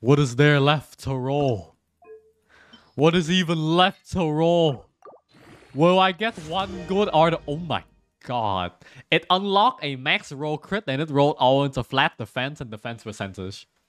What is there left to roll? What is even left to roll? Will I get one good or oh my god. It unlocked a max roll crit and it rolled all into flat defense and defense percentage.